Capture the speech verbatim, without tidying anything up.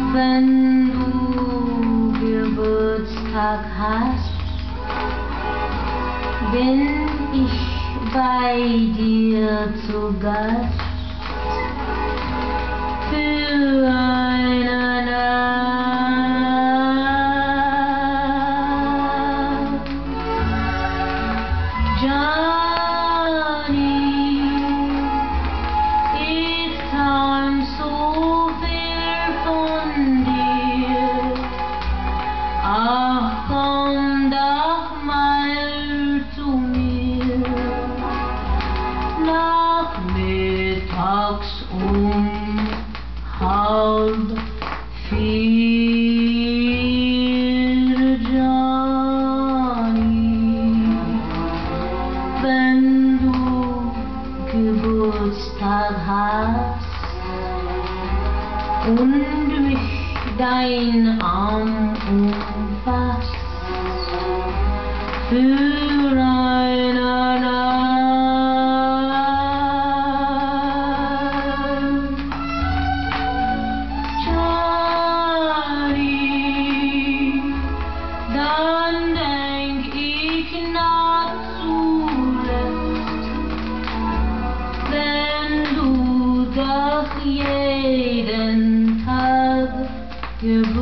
Wenn du Geburtstag hast, bin ich bei dir zu Gast für eine Nacht. Johnny, ich träum so viel von dir. Ach, komm doch mal zu mir. Nachmittags um halb vier, Johnny, wenn du Geburtstag hast und mich dein Arm umfasst für eine Nacht. Dann denk ich nach zuletzt, wenn du doch jeden Tag Geburtstag